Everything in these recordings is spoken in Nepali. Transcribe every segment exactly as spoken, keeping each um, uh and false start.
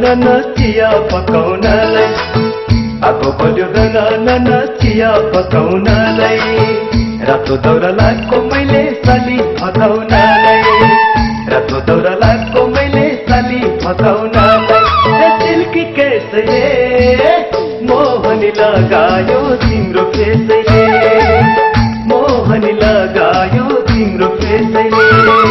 नन चिया पकाउनलाई, आगो बल्यो नन चिया पकाउनलाई, रातो दौरा लाको मैले साली फकाउनलाई, रातो दौरा लाको मैले साली फकाउनलाई। सिल्की केसले मोहनी लगायो तिम्रो फेसैले, मोहनी लगायो तिम्रो फेसैले।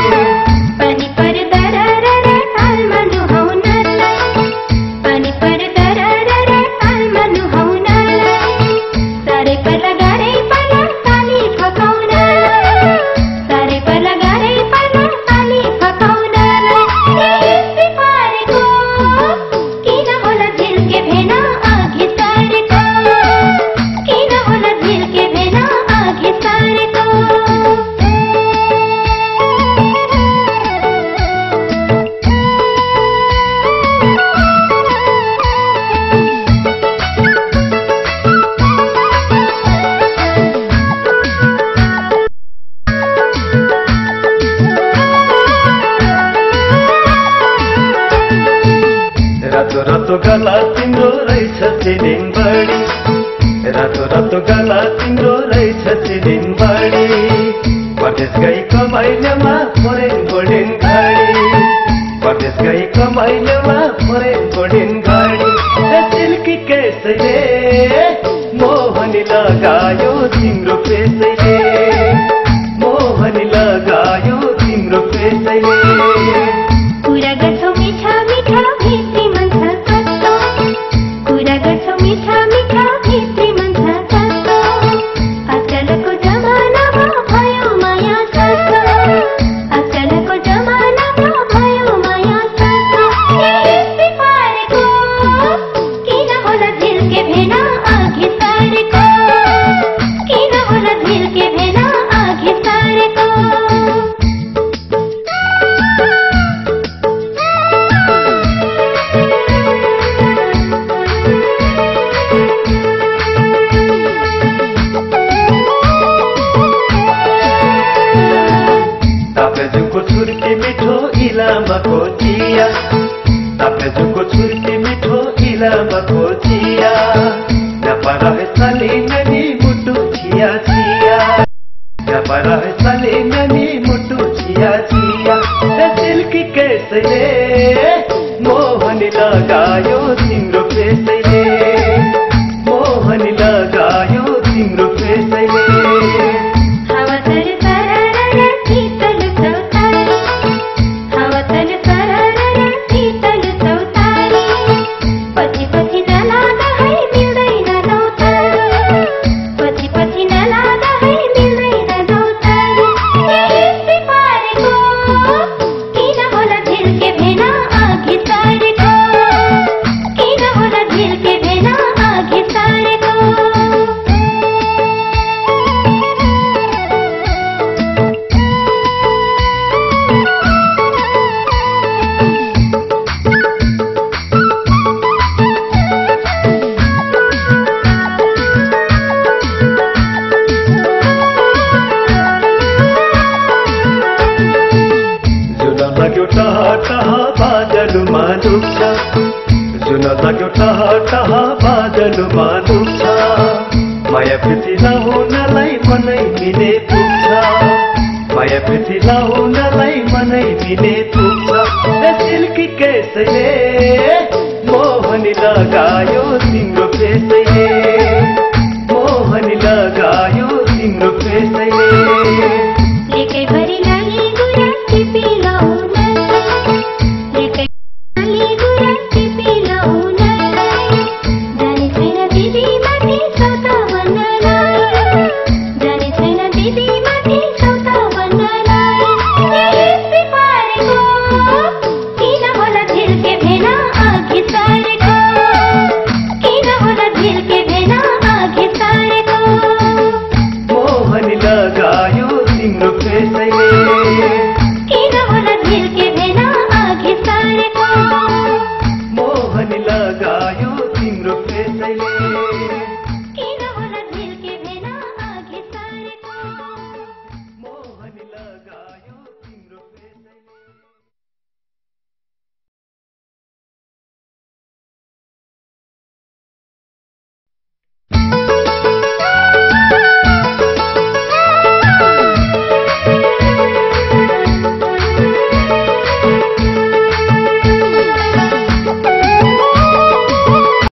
रातो रातो गला तिम्रो रहेछ चिलिङ बढी, रातो रातो गला तिम्रो रहेछ चिलिङ बढी, परदेश गई कमाइलेमा फोरेन गोल्डेन घडी, परदेश गई कमाइलेमा फोरेन गोल्डेन घडी। सिल्की केसले मोहनी लगायो तिम्रो फेसैले, मोहनी लगायो तिम्रो फेसैले। कुरा गर्छौ मिठा मिठा भित्री मन छ कस्तो, कुरा गर्छौ मिठा मिठा भित्री मन छ कस्तो, आजकलको जमानामा भयो माया सस्तो, आजकलको जमानामा भयो माया सस्तो। यस्तै पारेको किन होला झिल्के भेना आघि सारेको, किन होला झिल्के भेना आघि सारेको। ताप्लेजुङको छुर्पी मिठो इलामको चिया, ताप्लेजुङको छुर्पी मिठो इलामको चिया, नपरहे साली ननी मुटु छिया छिया, नपरहे साली ननी मुटु छिया छिया। सिल्की केसले मोहनी लगायो तिम्रो फेसैले, मोहनी लगायो तिम्रो फेसैले। बादलुमा दुख्छ, जुन लाग्यो टह टह बादलुमा दुख्छ, माया प्रीति लाउनलाई मनै मिले पुग्छ, माया प्रीति लाउनलाई मनै मिले पुग्छ। सिल्की केसले मोहनी लगायो तिम्रो फेसैले, मोहनी लगायो तिम्रो फेसैले।